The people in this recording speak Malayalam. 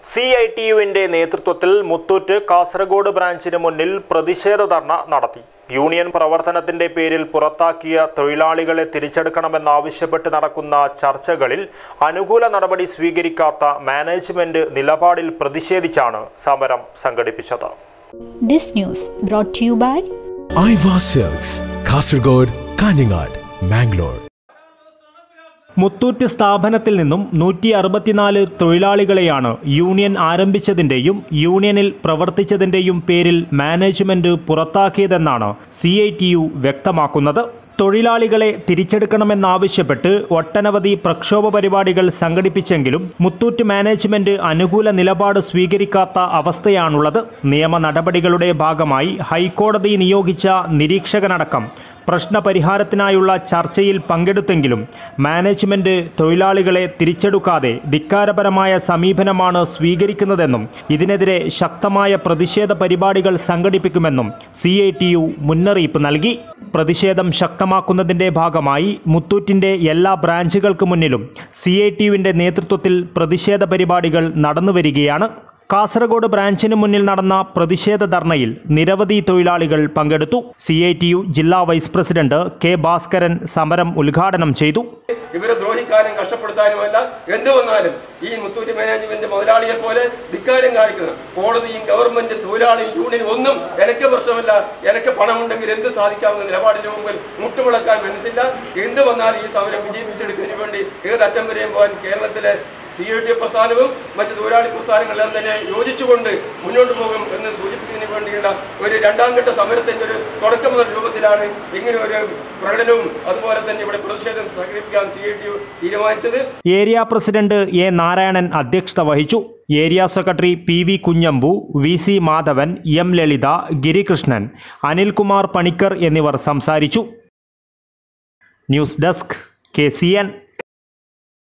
CITUവിന്റെ നേതൃത്വത്തിൽ മുത്തൂറ്റ് കാസർഗോഡ് ബ്രാഞ്ചിന് മുന്നിൽ പ്രതിഷേധ ധർണ നടത്തി. യൂണിയൻ പ്രവർത്തനത്തിന്റെ പേരിൽ പുറത്താക്കിയ തൊഴിലാളികളെ തിരിച്ചെടുക്കണമെന്നാവശ്യപ്പെട്ട് നടക്കുന്ന ചർച്ചകളിൽ അനുകൂല നടപടി സ്വീകരിക്കാത്ത മാനേജ്മെന്റ് നിലപാടിൽ പ്രതിഷേധിച്ചാണ് സമരം സംഘടിപ്പിച്ചത്. This news brought to you by Aiva Silks, Kasargod, Kaningad, Mangalore. Muthoot സ്ഥാപനത്തിൽ നിന്നും 164 തൊഴിലാളികളെയാണ് യൂണിയൻ ആരംഭിച്ചതിന്റെയും യൂണിയനിൽ പ്രവർത്തിച്ചതിന്റെയും പേരിൽ മാനേജ്മെന്റ് പുറത്താക്കിയതെന്നാണ് CITU വ്യക്തമാക്കുന്നത്. തൊഴിലാളികളെ തിരിച്ചെടുക്കണമെന്നാവശ്യപ്പെട്ട് ഒട്ടനവധി പ്രക്ഷോഭ പരിപാടികൾ സംഘടിപ്പിച്ചെങ്കിലും മുത്തൂറ്റ് മാനേജ്മെന്റ് അനുകൂല നിലപാട് സ്വീകരിക്കാത്ത അവസ്ഥയാണുള്ളത്. നിയമ നടപടികളുടെ ഭാഗമായി ഹൈക്കോടതി നിയോഗിച്ച നിരീക്ഷകനടക്കം പ്രശ്നപരിഹാരത്തിനായുള്ള ചർച്ചയിൽ പങ്കെടുത്തെങ്കിലും മാനേജ്മെന്റ് തൊഴിലാളികളെ തിരിച്ചെടുക്കാതെ ധിക്കാരപരമായ സമീപനമാണ് സ്വീകരിക്കുന്നതെന്നും ഇതിനെതിരെ ശക്തമായ പ്രതിഷേധ പരിപാടികൾ സംഘടിപ്പിക്കുമെന്നും CITU മുന്നറിയിപ്പ് നൽകി. പ്രതിഷേധം ശക്തമാക്കുന്നതിന്റെ ഭാഗമായി മുത്തൂറ്റിന്റെ എല്ലാ ബ്രാഞ്ചുകൾക്ക് മുന്നിലും CITUവിന്റെ നേതൃത്വത്തിൽ പ്രതിഷേധ പരിപാടികൾ നടന്നുവരികയാണ്. കാസർഗോഡ് ബ്രാഞ്ചിന് മുന്നിൽ നടന്ന പ്രതിഷേധ ധർണയിൽ നിരവധി തൊഴിലാളികൾ പങ്കെടുത്തു. CITU ജില്ലാ വൈസ് പ്രസിഡന്റ് K. ഭാസ്കരൻ സമരം ഉദ്ഘാടനം ചെയ്തു. ഇവരെ ദ്രോഹിക്കാനും കഷ്ടപ്പെടുത്താനുമല്ല, എന്ത് വന്നാലും ഈ മുത്തൂറ്റ് മാനേജ്മെന്റ് മുതലാളിയെ പോലെ ധിക്കാരം കാണിക്കുന്ന കോടതിയും ഗവൺമെന്റ് തൊഴിലാളി യൂണിയൻ ഒന്നും എനിക്ക് പ്രശ്നമല്ല, എനിക്ക് പണമുണ്ടെങ്കിൽ എന്ത് സാധിക്കാവുന്ന നിലപാടിന് മുമ്പിൽ മുട്ടുമുളക്കാൻ മനസ്സില്ല. എന്ത് വന്നാലും ഈ സമരം വിജയിപ്പിച്ചെടുക്കുന്നതിന് വേണ്ടി ഏതറ്റം വരെയും പോകാൻ കേരളത്തിലെ CITU പ്രസ്ഥാനവും മറ്റ് തൊഴിലാളി പ്രസ്ഥാനങ്ങളെല്ലാം തന്നെ യോജിച്ചുകൊണ്ട് മുന്നോട്ട് പോകും എന്ന് സൂചിപ്പിക്കുന്നതിന് വേണ്ടിയുള്ള ഒരു രണ്ടാം ഘട്ട സമരത്തിന്റെ ഒരു തുടക്കമുള്ള രൂപത്തിലാണ് ഇങ്ങനെ ഒരു പ്രകടനവും അതുപോലെ തന്നെ ഇവിടെ പ്രതിഷേധം സംഘടിപ്പിക്കാൻ CITU തീരുമാനിച്ചത്. Area president A. നാരായണൻ അധ്യക്ഷത വഹിച്ചു. Area secretary PV Kunhambu, VC Madhavan, M. Lalitha, Girikrishnan, Anilkumar Panicker എന്നിവർ സംസാരിച്ചു. News desk KCN.